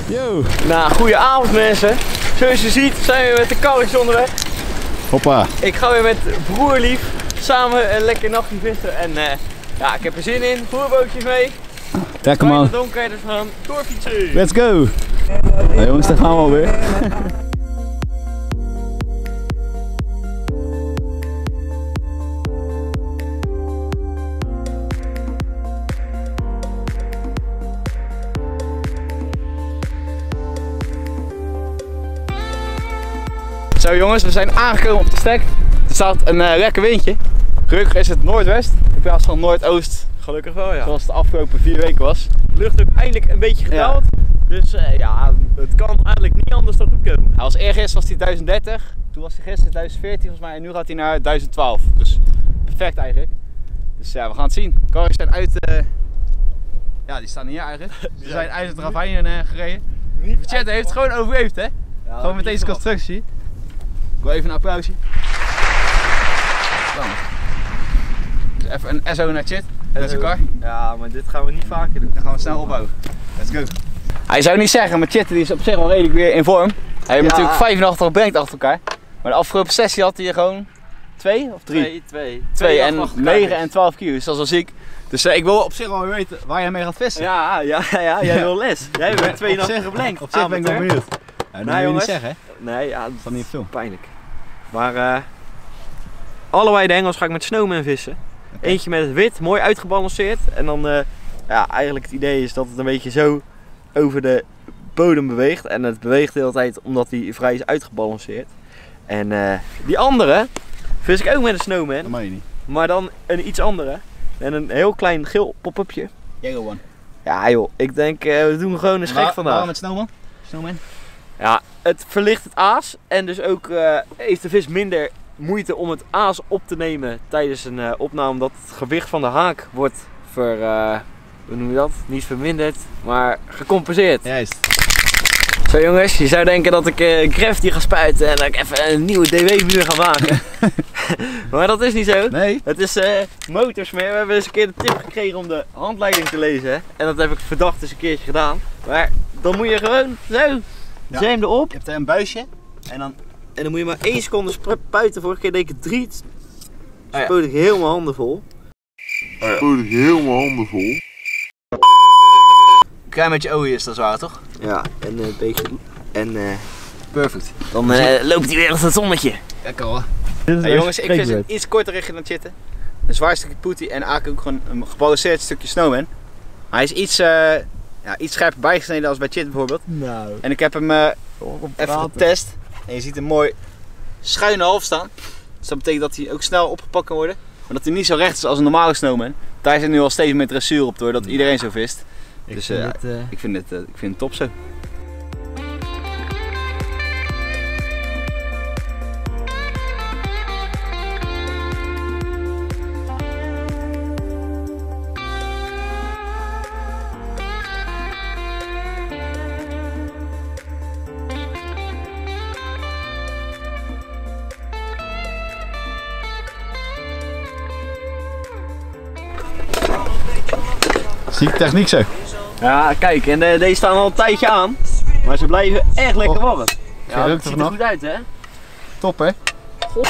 Yo. Nou, goeie avond mensen. Zoals je ziet zijn we weer met de karretjes onderweg. Hoppa. Ik ga weer met broerlief samen een lekker nachtje vissen. En ja, ik heb er zin in. Voerbootjes mee. Lekker man. In het donker, dus we gaan doorfietsen. Let's go. Nou, jongens, daar gaan we alweer. Zo jongens, we zijn aangekomen op de stek. Er staat een lekker windje. Gelukkig is het noordwest in plaats van noordoost. Gelukkig wel, ja. Zoals het de afgelopen 4 weken was. De luchtdruk eindelijk een beetje gedaald. Ja. Dus ja, het kan eigenlijk niet anders dan goed komen. Hij was eergisteren was hij 1030, toen was hij gisteren 1014 volgens mij en nu gaat hij naar 1012. Dus perfect eigenlijk. Dus ja, we gaan het zien. Karretjes zijn uit, ja die staan hier eigenlijk. Ze zijn uit het ravijn gereden. Chat heeft het gewoon overleefd hè. Ja, gewoon met deze constructie. Ik wil even een applausje. Dus even een SO naar Chit. Dat is een kar. Ja, maar dit gaan we niet vaker doen. Dan gaan we snel opbouwen. Let's go. Hij zou niet zeggen, maar Chit die is op zich wel redelijk weer in vorm. Hij heeft natuurlijk 85 brengt achter elkaar. Maar de afgelopen sessie had hij gewoon 2 of 3? 2 en 9 en 12 kilo, dus dat is wel ziek. Dus ik wil op zich wel weer weten waar jij mee gaat vissen. Ja, jij wil les. Jij bent 2 nachten geblenkt. Op zich ben ik wel benieuwd. Ja, dat wil je niet zeggen hè? Nee, ja, dat is dan niet veel. Pijnlijk. Maar allebei de hengels ga ik met snowman vissen. Okay. Eentje met het wit, mooi uitgebalanceerd. En dan, ja, eigenlijk het idee is dat het een beetje zo over de bodem beweegt. En het beweegt de hele tijd omdat hij vrij is uitgebalanceerd. En die andere vis ik ook met een snowman. Dat mag je niet. Maar dan een iets andere. En een heel klein geel pop-upje. Yellow one. Ja joh, ik denk we doen gewoon een schrik vandaag. Waarom met snowman? Snowman? Ja, het verlicht het aas en dus ook heeft de vis minder moeite om het aas op te nemen tijdens een opname, omdat het gewicht van de haak wordt hoe noem je dat? Niet verminderd, maar gecompenseerd. Juist. Zo jongens, je zou denken dat ik Crafty ga spuiten en dat ik even een nieuwe DW-muur ga maken. Maar dat is niet zo. Nee. Het is motorsmeer. We hebben eens een keer de tip gekregen om de handleiding te lezen. Hè? En dat heb ik verdacht eens een keertje gedaan. Maar dan moet je gewoon zo. Ja. Zet hem erop. Je hebt een buisje en dan moet je maar 1 seconde spuiten. Vorige keer deed ik het 3. Spoot ik heel mijn handen vol. Klein beetje olie is dat zwaar toch? Ja, en een beetje. En perfect. dan loopt hij weer als het zonnetje. Lekker hoor. Hey, jongens, ik vis een iets korter richting dan Chitten. Een zwaar stukje poetie en eigenlijk ook gewoon een gebalanceerd stukje snowman. Hij is iets, iets scherper bijgesneden als bij Chit bijvoorbeeld. Nou. En ik heb hem even getest. En je ziet hem mooi schuin half staan. Dus dat betekent dat hij ook snel opgepakt kan worden. Maar dat hij niet zo recht is als een normale snowman. Daar zit nu al steeds meer dressuur op door dat iedereen zo vist. Dus ik vind het top zo. Zieke techniek zo. Ja, kijk, en deze staan al een tijdje aan. Maar ze blijven echt lekker warm. Ja, dat ziet er goed uit hè. Top hè. God.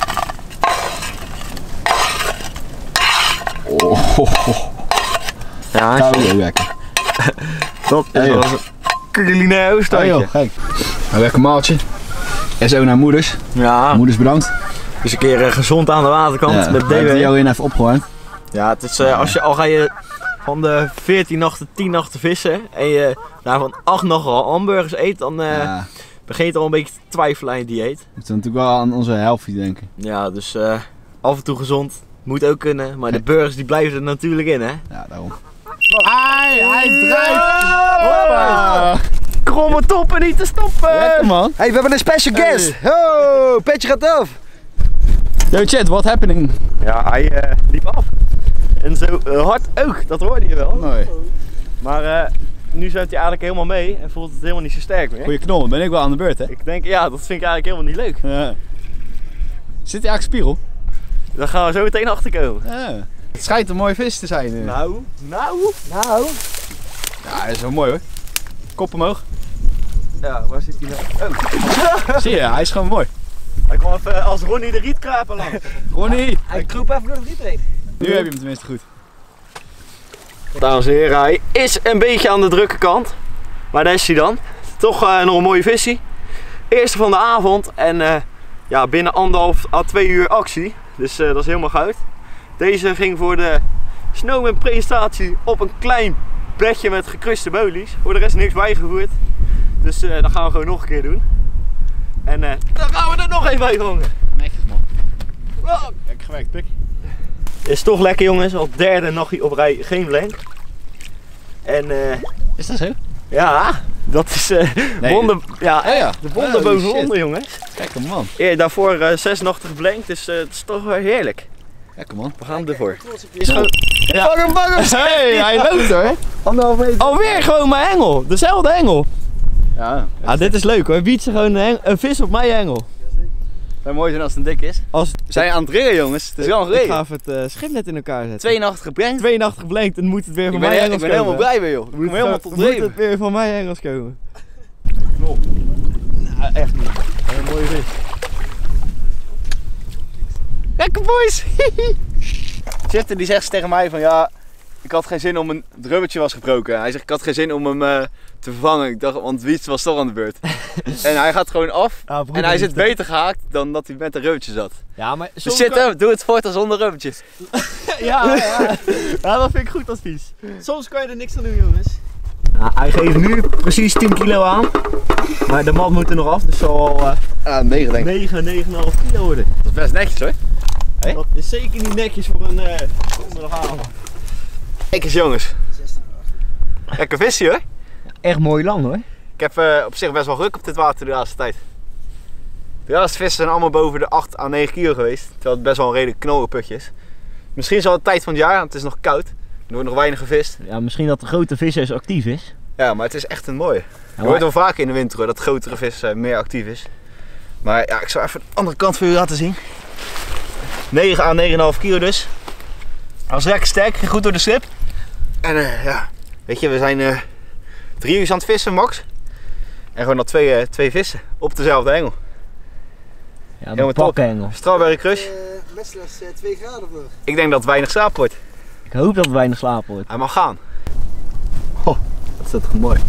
Ja, heel lekker. Dat is wel een culinair oosthuisje. Kijk. Een lekker maaltje. SO naar moeders. Ja. Moeders bedankt. Dus een keer gezond aan de waterkant met DW. Ik heb jou even opgewarmd. Ja, het is, al ga je van de 14 nachten 10 nachten vissen en je daarvan 8 nachten hamburgers eet, dan begin je al een beetje te twijfelen aan je dieet. We moeten natuurlijk wel aan onze healthy denken. Ja, dus af en toe gezond moet ook kunnen, maar de burgers die blijven er natuurlijk in hè. Ja, daarom. Hij draait! Kromme toppen niet te stoppen! Lekker man! Hey, we hebben een special guest! Oh, petje gaat af! Yo chat, what happening? Ja, hij liep af. En zo hard ook, dat hoorde je wel. Mooi. Maar nu zwemt hij eigenlijk helemaal mee en voelt het helemaal niet zo sterk meer. Goeie knol, ben ik wel aan de beurt hè? Ik denk, ja, dat vind ik eigenlijk helemaal niet leuk. Ja. Zit hij eigenlijk spiegel? Daar gaan we zo meteen achter komen. Ja. Het schijnt een mooie vis te zijn. Nou. Ja, dat is wel mooi hoor. Kop omhoog. Ja, waar zit hij nou? Oh. Zie je, hij is gewoon mooi. Hij kwam even als Ronnie de Rietkraper langs. Ronnie! Hij kroop even door de riet heen. Nu heb je hem tenminste goed. Dames en heren, hij is een beetje aan de drukke kant. Maar daar is hij dan. Toch nog een mooie visie. Eerste van de avond en ja, binnen 1,5 à 2 uur actie. Dus dat is helemaal goud. Deze ging voor de snowman presentatie op een klein bedje met gekruste bolies. Voor de rest niks bijgevoerd. Dus dat gaan we gewoon nog een keer doen. En dan gaan we er nog even bij hangen. Netjes man. Wow. Lekker gewerkt, pik. Is toch lekker jongens, al derde nachtje op rij geen blank. En Is dat zo? ja, dat is Nee. wonder, ja, Oh ja. de wonder Oh, boven shit. wonder jongens. Lekker man. Daarvoor 6 nachten geblankt, dus het is toch wel heerlijk. Lekker man. We gaan ervoor. Is gewoon... Ja. Pak hem, pak hem! Hey, hij loopt hoor. 1,5 meter. Alweer gewoon mijn hengel, dezelfde hengel. Ja. Ah, dit is leuk hoor, Wietse gewoon een vis op mijn hengel. Het zou mooi zijn als het een dik is. Als, We zijn aan het rillen jongens. Het is wel een ik reden. ga even het schip net in elkaar zetten. 2 nachten gebrengt. 2 nachten geblankt en moet het weer van Ik mijn ben, hengels ik ben helemaal komen. blij weer joh. Ik kom helemaal tot Moet dreven. het weer van mijn hengels komen. Nou, echt niet. Een mooie vis. Lekker boys! Zitten die zegt tegen mij van ja, ik had geen zin om het rubbertje was gebroken. Hij zegt ik had geen zin om hem te vervangen. Ik dacht, want Wiets was toch aan de beurt. En hij gaat gewoon af. Ah, broer, En hij dat zit is beter gehaakt dan dat hij met een rubbertje zat. Ja, maar Dus zitten, doe het voortaan zonder rubbertjes. Ja, dat vind ik goed advies. Soms kan je er niks aan doen, jongens. Nou, hij geeft nu precies 10 kilo aan. Maar de mat moet er nog af, dus zal al Ja, 9 denk ik. 9,5 kilo worden. Dat is best netjes hoor. Hey? Dat is zeker niet netjes voor een donderdagavond. Kijk eens jongens. Lekker visje hoor. Echt mooi lang hoor. Ik heb op zich best wel ruk op dit water de laatste tijd. De laatste vissen zijn allemaal boven de 8 à 9 kilo geweest. Terwijl het best wel een redelijk knollenputje is. Misschien is het al de tijd van het jaar, want het is nog koud. Er wordt nog weinig gevist. Ja, misschien dat de grote visjes actief is. Ja, maar het is echt een mooie. Je Ja, hoort wel vaker in de winter hoor, dat grotere vis meer actief is. Maar ja, ik zal even de andere kant voor u laten zien. 9 à 9,5 kilo dus. Hij was lekker sterk, ging goed door de slip. En ja, weet je, we zijn 3 uur aan het vissen max. En gewoon al twee vissen op dezelfde hengel. Ja, Helemaal een top. pakkenhengel. Strawberry Crush. Westles 2 graden voor. Ik denk dat het weinig slaap wordt. Ik hoop dat het weinig slapen wordt. Hij mag gaan. Oh, dat is toch mooi.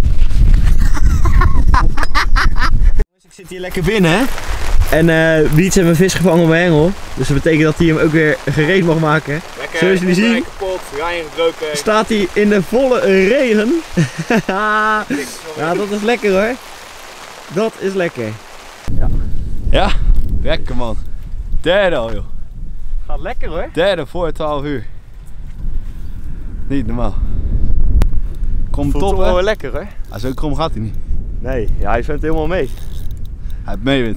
Ik zit hier lekker binnen hè. En Wiets heeft een vis gevangen op mijn hengel. Dus dat betekent dat hij hem ook weer gereed mag maken. Lekker, Zoals jullie zien kapot, rij ingebroken. staat hij in de volle regen. Ja, dat is lekker hoor. Dat is lekker. Ja, lekker man. Derde al joh. Gaat lekker hoor. Derde voor 12 uur. Niet normaal. Kom Voelt top toch wel hè? lekker hoor. Ah, zo krom gaat hij niet. Nee, ja, hij zwemt helemaal mee. Hij meewint.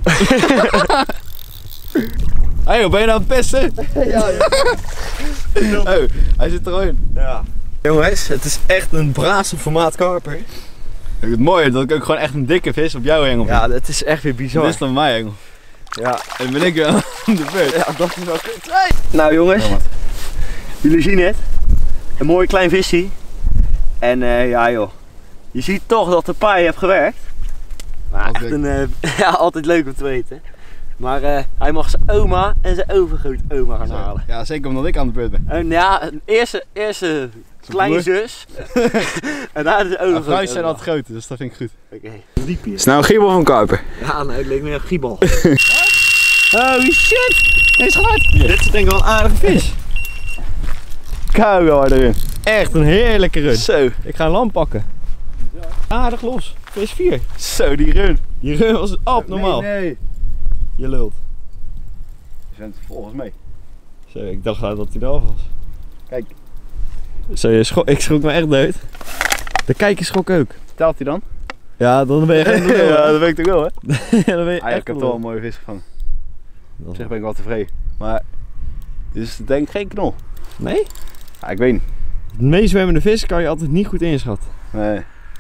Hé, hey, ben je nou aan het pesten? Ja. Oh, hij zit er al in. Ja. Jongens, het is echt een brazen formaat karper. Het mooie is dat ik ook gewoon echt een dikke vis op jouw hengel vind. Ja, dat is echt weer bizar. Dit is dan mijn hengel. Ja, En ben ik weer aan de beurt. ja, dat is wel kut. Nou jongens, Ja, man. jullie zien het. Een mooi klein visje. En ja joh, je ziet toch dat de paai heeft gewerkt. Maar echt Altijd ja, altijd leuk om te weten. Maar hij mag zijn oma en zijn overgrootoma gaan halen. Ja, zeker omdat ik aan de beurt ben. En ja, een eerste kleinzus. En daar is de Ja, vrouwtjes zijn overgrootoma. altijd groter, dus dat vind ik goed. Oké, diep hier. Is nou een giebel of een karper? Ja, nou, het leek meer een giebal. Holy shit! Hij is gehard! Dit is denk ik wel een aardige vis. Kou wel erin. Echt een heerlijke run. Zo, Ik ga een lam pakken. Aardig los. Vis 4. zo die run. Die run was abnormaal. Nee. Je lult. Je bent volgens mij. Zo, ik dacht dat hij er al was. Kijk. Zo, ik schrok me echt dood. De kijker schrok ook. Telt hij dan? Ja, dan ben je echt een lul, Ja, hè? dat weet ik toch wel hè? Ja, dan ben je Ah, ja, echt ik heb een toch wel lul. een mooie vis gevangen. Dat Op is- zich ben ik wel tevreden. Maar, dus ik denk geen knol. Nee? Ja, ik weet niet. Meezwemmende vis kan je altijd niet goed inschatten. Nee.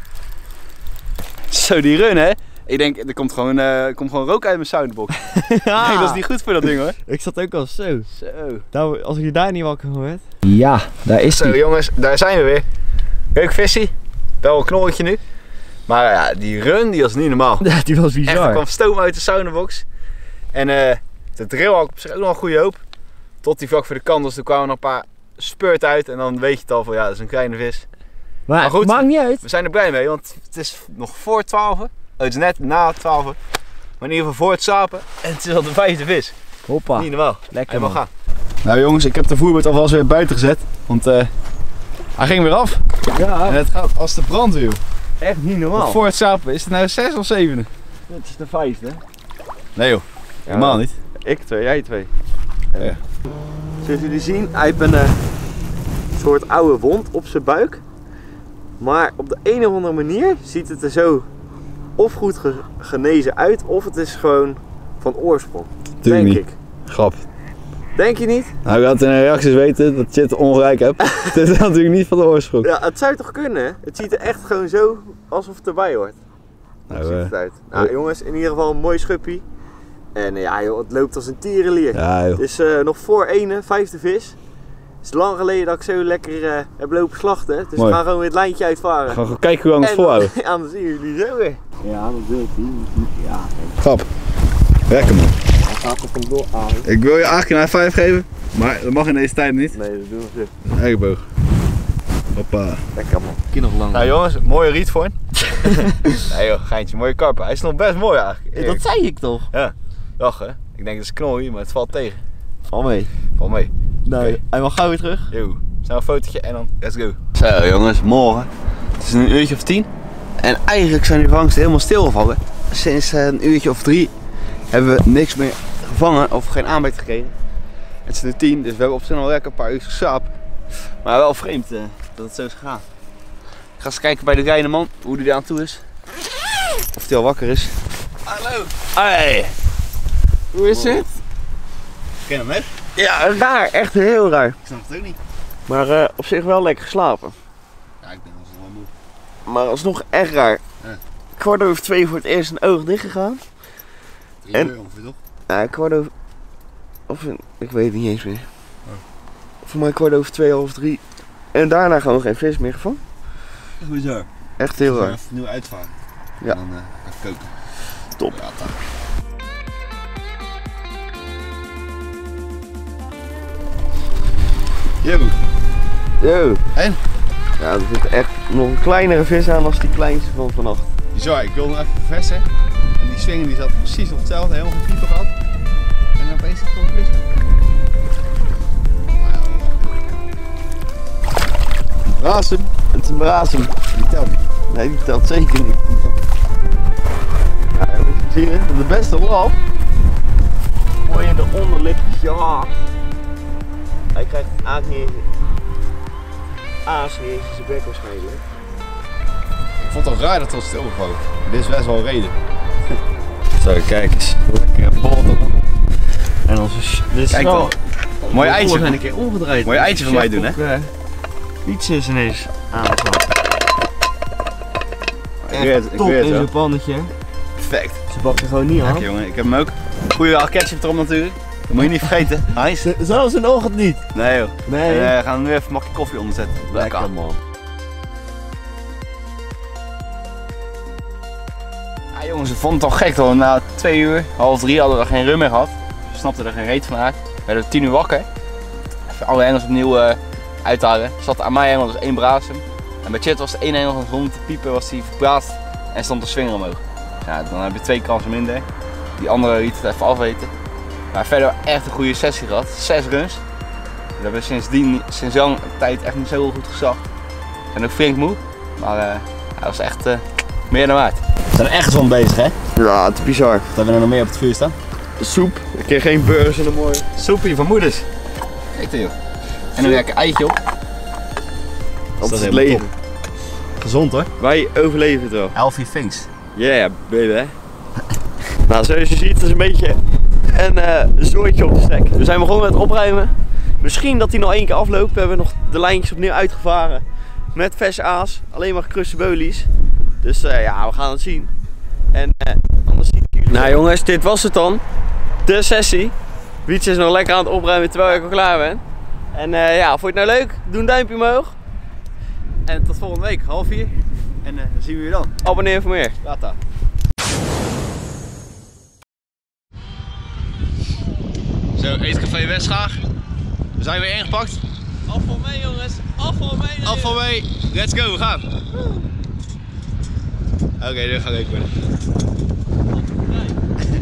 Zo die run hè? Ik denk, er komt gewoon rook uit mijn soundbox. Ik denk, dat is niet goed voor dat ding hoor. Ik zat ook al zo. Zo. Nou, als ik je daar niet wakker van werd. Ja, daar is Zo jongens, daar zijn we weer. Leuk visie. Wel een knolletje nu. Maar ja, die run die was niet normaal. Ja, die was Echt, er bizar. kwam stoom uit de saunabox. En de drill had op zich ook nog een goede hoop. Tot die vlak voor de kant was, toen kwamen nog een paar spurt uit. En dan weet je het al van ja, dat is een kleine vis. Maar goed. maakt niet uit. We zijn er blij mee, want het is nog voor 12. Het is net na 12. Maar in ieder geval voor het slapen. En het is al de 5e vis. Hoppa. Niet normaal. Lekker Hij mag man. gaan. Nou jongens, ik heb de voerboot alvast weer buiten gezet. Want hij ging weer af. Ja, En het gaat als de brandweer. echt niet normaal. Voor het slapen. Is het nou 6 of 7? Het is de 5e. Nee joh, helemaal niet. Ik 2, jij 2. Ja. Zoals jullie zien, hij heeft een soort oude wond op zijn buik. Maar op de een of andere manier ziet het er zo of goed genezen uit, of het is gewoon van oorsprong. Tuurlijk denk niet. ik. Grap. Denk je niet? Nou, ik had in de reacties weten dat je het ongelijk hebt. Dit is natuurlijk niet van de oorsprong. Ja, het zou toch kunnen, hè? Het ziet er echt gewoon zo alsof het erbij hoort. Zo ziet het uit. Nou jongens, in ieder geval een mooi schuppie. En ja joh, het loopt als een tierenlier. Ja joh. Het is nog voor 5e vis. Het is lang geleden dat ik zo lekker heb lopen slachten. Dus Mooi. we gaan gewoon weer het lijntje uitvaren. Gewoon kijken hoe lang het En volhouden. ja, dan zien jullie zo weer. Ja, dat wil ik niet. Ja, Grap. Lekker man. hij gaat op een door aan. Ik wil je 8 keer naar 5 geven, maar dat mag in deze tijd niet. Nee, dat doen we zo. Een elleboog. Hoppa. Lekker man. Kind nog lang. Nou jongens, mooie rietvorm. Nee joh, geintje, mooie karper. Hij is nog best mooi eigenlijk. Dat zei ik toch? Dag hè. Ik denk dat is knooi, maar het valt tegen. Val mee. Val mee. Nee, Oké. hij mag gauw weer terug. Yo. Snel een fotootje en dan let's go. Zo jongens, morgen. Het is een uurtje of 10. En eigenlijk zijn die vangsten helemaal stilgevallen. Sinds een uurtje of 3 hebben we niks meer gevangen of geen aanbeet gekregen. Het is nu 10, dus we hebben op zich nog lekker een paar uur geslapen. Maar wel vreemd dat het zo is gegaan. Ik ga eens kijken bij de kleine man hoe die er aan toe is. Of hij al wakker is. Hallo! Hey! Hoe is het? Ken hem hè? Ja, raar. Echt heel raar. Ik snap het ook niet. Maar op zich wel lekker geslapen. Ja, ik ben wel moe. Maar alsnog echt raar. Ja. 2:15 voor het eerst een oog dicht gegaan. 3 En- uur ongeveer toch? Ja, 2:15. Ik weet het niet eens meer. Oh. Voor mij 2:15, 2:30. En daarna gewoon geen vis meer gevangen. Echt bizar. Echt heel raar. Even nieuw uitvaren. Ja. En dan ga ik koken. Top. Ja, tak. Yo. Yo. En? Ja, er zit echt nog een kleinere vis aan als die kleinste van vannacht. Bizar, ik wilde nog even verversen. En die swinger die zat precies op hetzelfde, helemaal geen pieper gehad. En dan opeens zit er een vis. Brasem. Het is een brasem. Die telt niet. Nee, die telt zeker niet. Ja, moet je zien, hè? De beste lap. Mooi in de onderlipjes. Ja. Hij krijgt eigenlijk niet eens aas niet eens in zijn bek waarschijnlijk. Ik vond het al raar dat het was stilgevallen. Dit is best wel een reden. Zo, kijk eens. Lekker bol. En onze dit is Kijk wel... wel. Mooi We eitje. zijn een keer omgedraaid. Mooi eitje van mij doen, hè? Iets is ineens aangeslagen. Ik Top weet het in wel. zijn pannetje. Perfect. Ze pakt er gewoon niet aan. Lekker jongen, ik heb hem ook. Goeie ketchup erop natuurlijk. Dat moet je niet vergeten. Nice. Zelfs in de ochtend niet. Nee joh. Nee. We gaan er nu even een makje koffie onder zetten. Lekker man. Ja, jongens, ik vond het al gek hoor. Na 2 uur, 2:30 hadden we geen rum meer gehad. We snapten er geen reet van uit. We werden 10 uur wakker. Even alle hengels opnieuw uithalen. Er zat aan mijn hengel dus 1 brasem. En bij Chit was de 1 hengel van zonder te piepen was die verplaatst en stond de swinger omhoog. Ja, dan heb je 2 kansen minder. Die andere liet het even afweten. Maar verder echt een goede sessie gehad. 6 runs. We hebben sinds lang tijd echt niet zo goed gezacht. We zijn ook flink moe. Maar hij was echt meer dan waard. We zijn er echt van bezig hè? Ja, het is bizar. Wat hebben we er nog meer op het vuur staan? Soep. Ik kreeg geen burgers in de mooie. Soepje van moeders. Kijk dan joh. En een lekker eitje op. Dat is het helemaal leven. Gezond hoor. Wij overleven het wel. Healthy things. Yeah, baby. Nou, zoals je ziet, het is een beetje een zooitje op de stek. We zijn begonnen met opruimen. Misschien dat hij nog 1 keer afloopt. We hebben nog de lijntjes opnieuw uitgevaren. Met vers aas. Alleen maar gekruste bolies. Dus ja, we gaan het zien. En anders zie ik jullie. Nou jongens, dit was het dan. De sessie. Wietse is nog lekker aan het opruimen terwijl ik al klaar ben. En ja, vond je het nou leuk? Doe een duimpje omhoog. En tot volgende week, 3:30. En dan zien we je dan. Abonneer voor meer. Later. Zo, Eetcafé Westschaag. We zijn weer ingepakt. Afval mee jongens, afval mee. Afval mee. Let's go, we gaan. Oké, dit gaat leuk worden.